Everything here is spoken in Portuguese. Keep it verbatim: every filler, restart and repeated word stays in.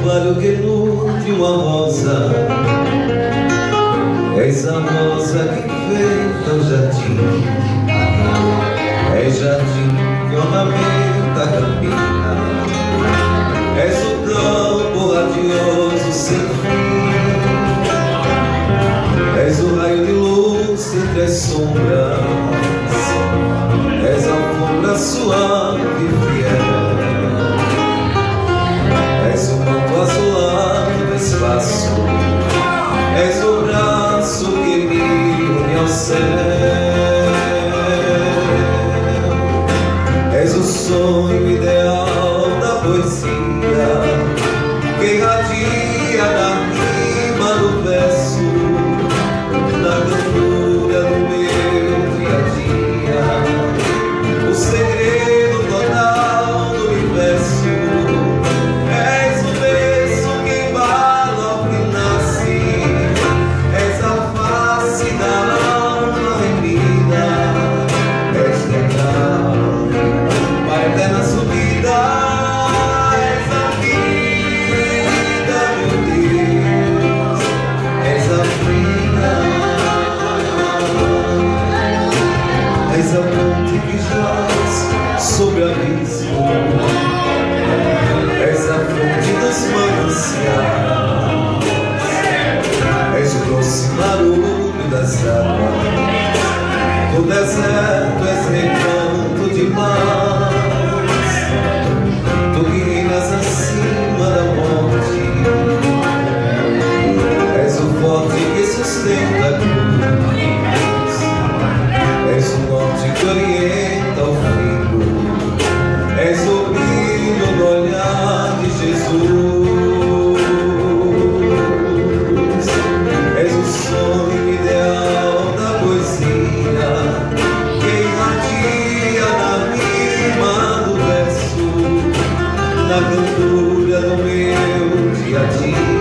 orvalho que nutre uma rosa, és a rosa que enfeita o jardim, és jardim que ornamenta a campina, és o campo radioso sem fim, és o raio de luz entre as sombras, és a alfombra suave e fiel, és o manto azulado do espaço, és o braço que me une ao céu, és o sonho ideal da poesia que irradia na rima do verso, na cantora do meu dia a dia, o segredo total do universo. És o berço que embala o que nasce, és a face da alma remida, és legal para a eterna subida, és a vida, meu Deus, és a vida, és a ponte que jaz sobre o abismo, és a fonte dos mananciais, és o doce barulho das águas, no deserto és recanto de paz, tu que reinas acima da morte, és o forte que sustenta a cruz, és o norte que orienta o frio, és o brilho no olhar de Jesus, és o sonho ideal da poesia que irradia na rima do verso, na cantora do meu dia a dia.